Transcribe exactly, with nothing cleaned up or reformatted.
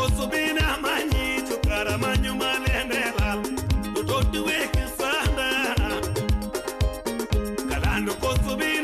subina manyi tukara manyu malendela Tutoti weki sana Kalando ko subina